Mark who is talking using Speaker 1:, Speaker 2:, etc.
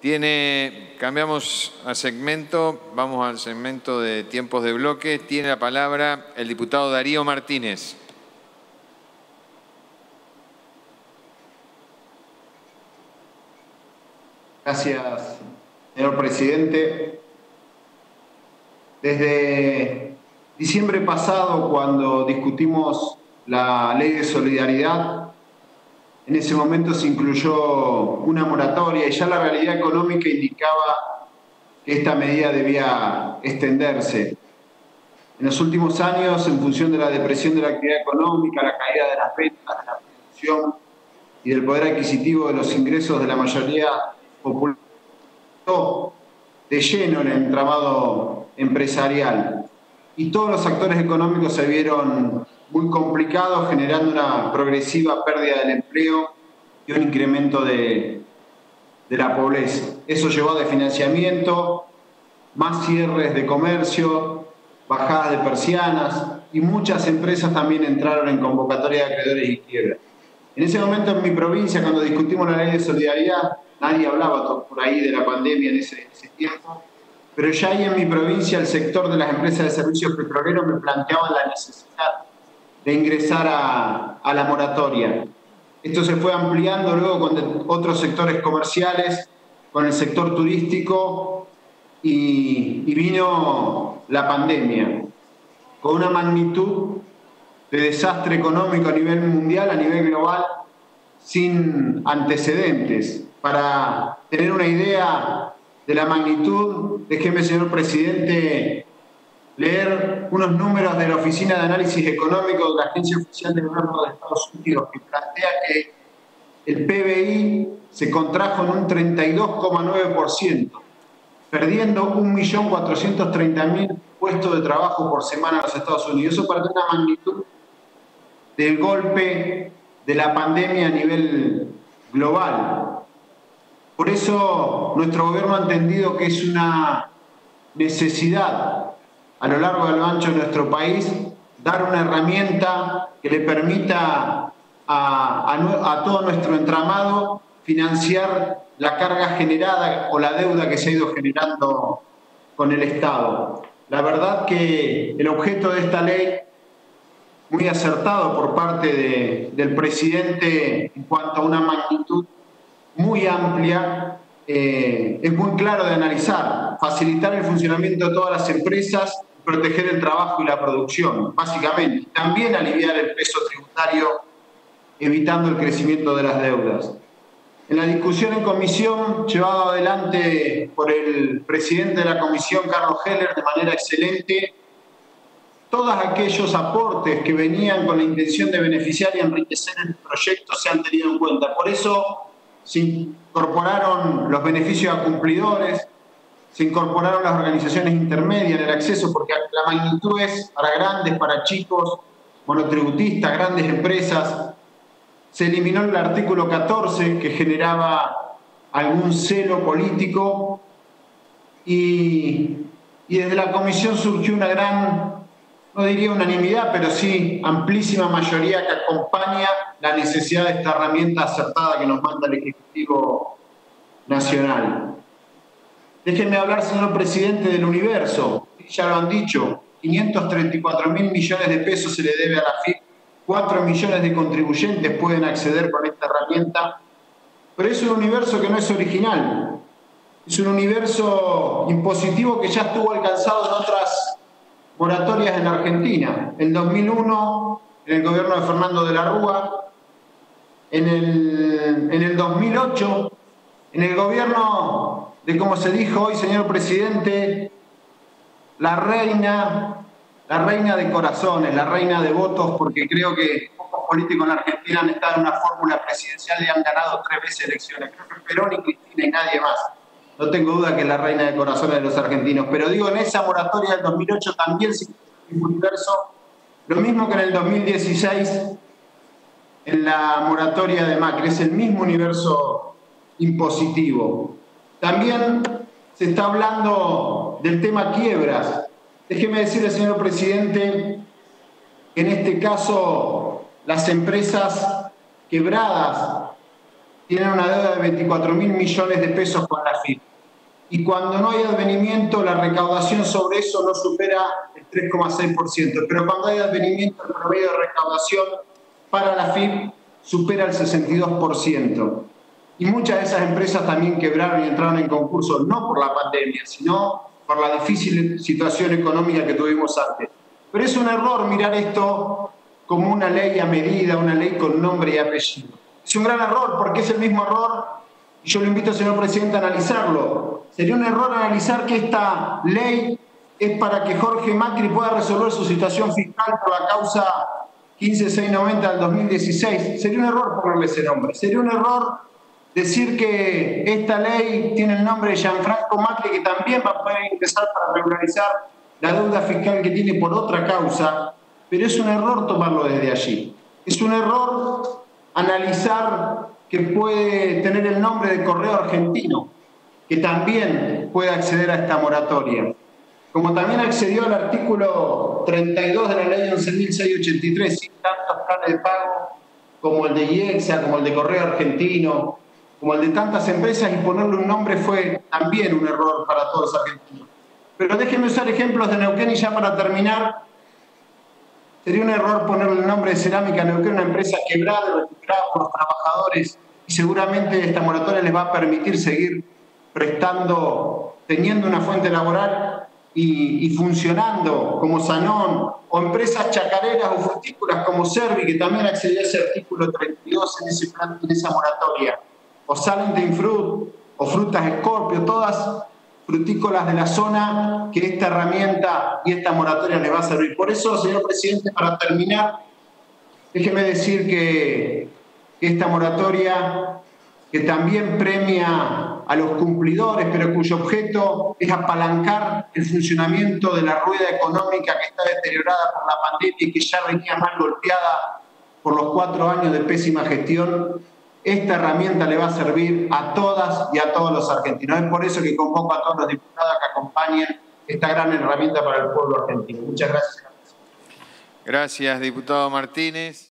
Speaker 1: Cambiamos a segmento, vamos al segmento de tiempos de bloque. Tiene la palabra el diputado Darío Martínez.
Speaker 2: Gracias, señor presidente. Desde diciembre pasado, cuando discutimos la ley de solidaridad, en ese momento se incluyó una moratoria y ya la realidad económica indicaba que esta medida debía extenderse. En los últimos años, en función de la depresión de la actividad económica, la caída de las ventas, de la producción y del poder adquisitivo de los ingresos de la mayoría popular, de lleno en el entramado empresarial. Y todos los actores económicos se vieron muy complicados, generando una progresiva pérdida del empleo y un incremento de la pobreza. Eso llevó a desfinanciamiento, más cierres de comercio, bajadas de persianas, y muchas empresas también entraron en convocatoria de acreedores y quiebra. En ese momento en mi provincia, cuando discutimos la ley de solidaridad, nadie hablaba por ahí de la pandemia en ese tiempo, pero ya ahí en mi provincia el sector de las empresas de servicios petroleros me planteaba la necesidad de ingresar a la moratoria. Esto se fue ampliando luego con otros sectores comerciales, con el sector turístico, y vino la pandemia, con una magnitud de desastre económico a nivel mundial, a nivel global, sin antecedentes. Para tener una idea de la magnitud, déjeme, señor presidente, leer unos números de la Oficina de Análisis Económico de la Agencia Oficial del Gobierno de Estados Unidos, que plantea que el PBI se contrajo en un 32,9%, perdiendo 1.430.000 puestos de trabajo por semana en los Estados Unidos. Eso para tener una magnitud del golpe de la pandemia a nivel global. Por eso nuestro gobierno ha entendido que es una necesidad a lo largo y a lo ancho de nuestro país dar una herramienta que le permita a todo nuestro entramado financiar la carga generada o la deuda que se ha ido generando con el Estado. La verdad que el objeto de esta ley, muy acertado por parte del presidente en cuanto a una magnitud muy amplia, es muy claro de analizar: facilitar el funcionamiento de todas las empresas, proteger el trabajo y la producción, básicamente. También aliviar el peso tributario, evitando el crecimiento de las deudas. En la discusión en comisión, llevado adelante por el presidente de la comisión, Carlos Heller, de manera excelente, todos aquellos aportes que venían con la intención de beneficiar y enriquecer el proyecto se han tenido en cuenta. Por eso se incorporaron los beneficios a cumplidores, se incorporaron las organizaciones intermedias en el acceso, porque la magnitud es para grandes, para chicos, monotributistas, grandes empresas. Se eliminó el artículo 14, que generaba algún celo político, y desde la comisión surgió una gran, no diría unanimidad, pero sí amplísima mayoría que acompaña la necesidad de esta herramienta acertada que nos manda el Ejecutivo Nacional. Déjenme hablar, señor presidente, del universo. Ya lo han dicho, 534.000 millones de pesos se le debe a la AFIP, 4 millones de contribuyentes pueden acceder con esta herramienta, pero es un universo que no es original. Es un universo impositivo que ya estuvo alcanzado en otras moratorias en la Argentina. En 2001, en el gobierno de Fernando de la Rúa, en el 2008, en el gobierno de, como se dijo hoy, señor presidente, la reina de corazones, la reina de votos, porque creo que pocos políticos en la Argentina han estado en una fórmula presidencial y han ganado 3 veces elecciones. Creo que Perón y Cristina y nadie más. No tengo duda que es la reina de corazones de los argentinos. Pero digo, en esa moratoria del 2008 también se hizo un universo, lo mismo que en el 2016, en la moratoria de Macri. Es el mismo universo impositivo. También se está hablando del tema quiebras. Déjeme decirle, señor presidente, que en este caso las empresas quebradas tienen una deuda de 24.000 millones de pesos con la AFIP. Y cuando no hay advenimiento, la recaudación sobre eso no supera el 3,6%. Pero cuando hay advenimiento, el promedio de recaudación para la AFIP supera el 62%. Y muchas de esas empresas también quebraron y entraron en concurso, no por la pandemia, sino por la difícil situación económica que tuvimos antes. Pero es un error mirar esto como una ley a medida, una ley con nombre y apellido. Es un gran error porque es el mismo error, y yo lo invito, señor presidente, a analizarlo. Sería un error analizar que esta ley es para que Jorge Macri pueda resolver su situación fiscal por la causa 15690 del 2016. Sería un error ponerle ese nombre. Sería un error decir que esta ley tiene el nombre de Gianfranco Macri, que también va a poder ingresar para regularizar la deuda fiscal que tiene por otra causa, pero es un error tomarlo desde allí. Es un error analizar que puede tener el nombre de Correo Argentino, que también puede acceder a esta moratoria. Como también accedió al artículo 32 de la ley 11.683, sin tantos planes de pago como el de IEXA, como el de Correo Argentino, como el de tantas empresas, y ponerle un nombre fue también un error para todos los argentinos. Pero déjenme usar ejemplos de Neuquén y ya para terminar, sería un error ponerle el nombre de Cerámica Neuquén, una empresa quebrada y recuperada por los trabajadores, y seguramente esta moratoria les va a permitir seguir prestando, teniendo una fuente laboral y funcionando como Sanón, o empresas chacareras o frutícolas como Servi, que también accedió a ese artículo 32 en ese plan, en esa moratoria, o Salenten Fruit, o Frutas Escorpio, todas frutícolas de la zona, que esta herramienta y esta moratoria les va a servir. Por eso, señor presidente, para terminar, déjeme decir que esta moratoria, que también premia a los cumplidores, pero cuyo objeto es apalancar el funcionamiento de la rueda económica que está deteriorada por la pandemia y que ya venía mal golpeada por los 4 años de pésima gestión, esta herramienta le va a servir a todas y a todos los argentinos. Es por eso que convoco a todos los diputados que acompañen esta gran herramienta para el pueblo argentino. Muchas gracias.
Speaker 1: Gracias, diputado Martínez.